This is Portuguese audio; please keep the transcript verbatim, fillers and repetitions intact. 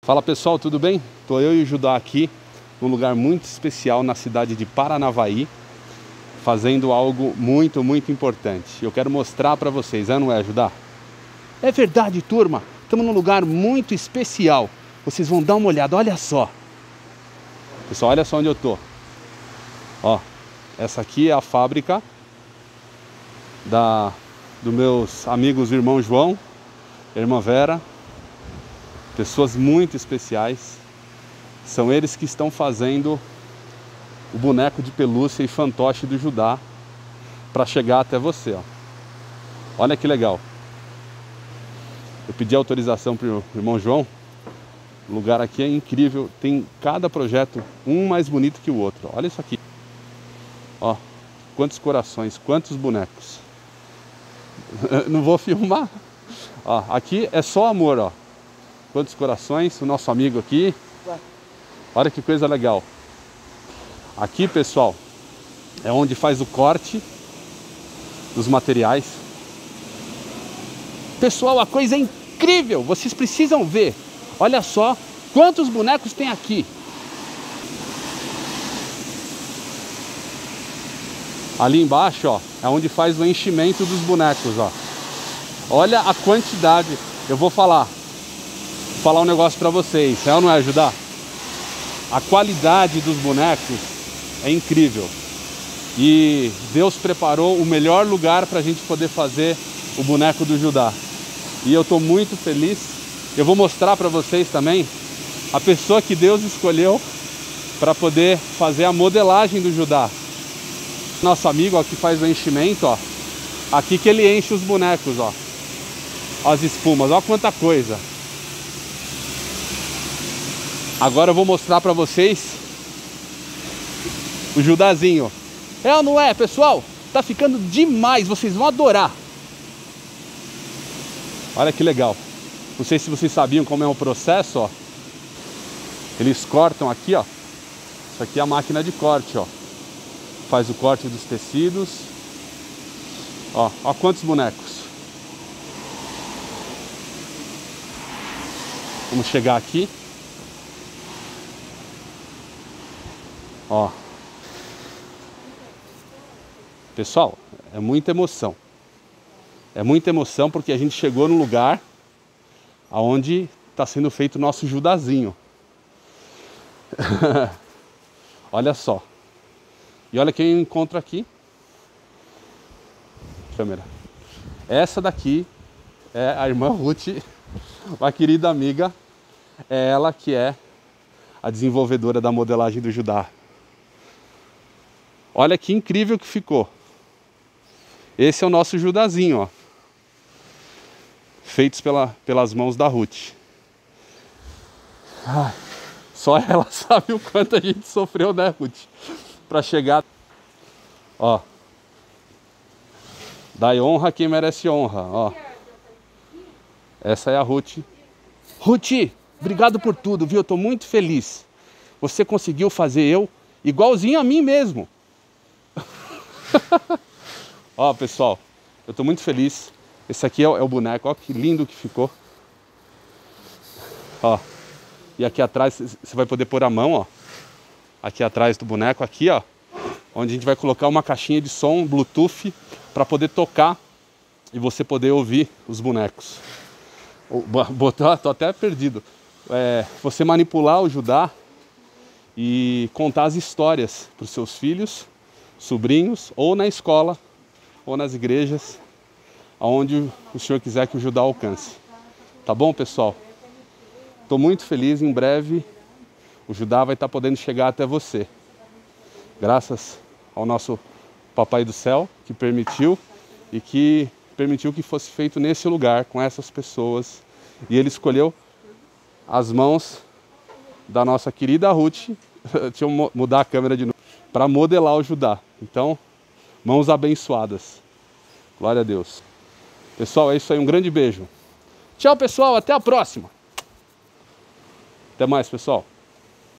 Fala pessoal, tudo bem? Estou eu e o Judá aqui num lugar muito especial na cidade de Paranavaí, fazendo algo muito, muito importante. Eu quero mostrar para vocês, é, não é, Judá? É verdade, turma, estamos num lugar muito especial. Vocês vão dar uma olhada, olha só. Pessoal, olha só onde eu tô. Ó, essa aqui é a fábrica da, dos meus amigos irmão João, irmã Vera. Pessoas muito especiais. São eles que estão fazendo o boneco de pelúcia e fantoche do Judá para chegar até você, ó. Olha que legal. Eu pedi autorização para o irmão João. O lugar aqui é incrível. Tem cada projeto, um mais bonito que o outro. Olha isso aqui. Ó, quantos corações, quantos bonecos. Não vou filmar. Ó, aqui é só amor, ó. Quantos corações, o nosso amigo aqui. Olha que coisa legal. Aqui, pessoal, é onde faz o corte dos materiais. Pessoal, a coisa é incrível. Vocês precisam ver. Olha só quantos bonecos tem aqui. Ali embaixo, ó, é onde faz o enchimento dos bonecos, ó. Olha a quantidade. Eu vou falar. Vou falar um negócio pra vocês. É ou não é, Judá? A qualidade dos bonecos é incrível. E Deus preparou o melhor lugar pra gente poder fazer o boneco do Judá. E eu tô muito feliz. Eu vou mostrar pra vocês também a pessoa que Deus escolheu para poder fazer a modelagem do Judá. Nosso amigo, ó, que faz o enchimento, ó. Aqui que ele enche os bonecos, ó. As espumas, ó quanta coisa. Agora eu vou mostrar pra vocês o Judazinho. É ou não é, pessoal? Tá ficando demais, vocês vão adorar. Olha que legal. Não sei se vocês sabiam como é o processo, ó. Eles cortam aqui, ó. Isso aqui é a máquina de corte, ó. Faz o corte dos tecidos. Ó, ó quantos bonecos. Vamos chegar aqui. Ó. Pessoal, é muita emoção. É muita emoção porque a gente chegou no lugar aonde está sendo feito o nosso Judazinho. Olha só. E olha quem eu encontro aqui. Câmera. Essa daqui é a irmã Ruth, uma querida amiga. É ela que é a desenvolvedora da modelagem do Judá. Olha que incrível que ficou. Esse é o nosso Judazinho, ó. Feitos pela, pelas mãos da Ruth. Ai, só ela sabe o quanto a gente sofreu, né, Ruth? Para chegar. Ó. Dai honra a quem merece honra, ó. Essa é a Ruth. Ruth, obrigado por tudo, viu? Eu tô muito feliz. Você conseguiu fazer eu igualzinho a mim mesmo. Ó, pessoal, eu tô muito feliz. Esse aqui é o, é o boneco, ó, que lindo que ficou. Ó. E aqui atrás você vai poder pôr a mão, ó. Aqui atrás do boneco, aqui, ó. Onde a gente vai colocar uma caixinha de som Bluetooth para poder tocar e você poder ouvir os bonecos. Botar, tô até perdido. É, você manipular o Judá e contar as histórias para os seus filhos, sobrinhos, ou na escola, ou nas igrejas, aonde o Senhor quiser que o Judá alcance. Tá bom, pessoal? Estou muito feliz, em breve o Judá vai estar podendo chegar até você. Graças ao nosso Papai do Céu, que permitiu e que permitiu que fosse feito nesse lugar, com essas pessoas. E Ele escolheu as mãos da nossa querida Ruth, deixa eu mudar a câmera de novo, para modelar o Judá. Então, mãos abençoadas. Glória a Deus. Pessoal, é isso aí, um grande beijo. Tchau, pessoal, até a próxima. Até mais, pessoal.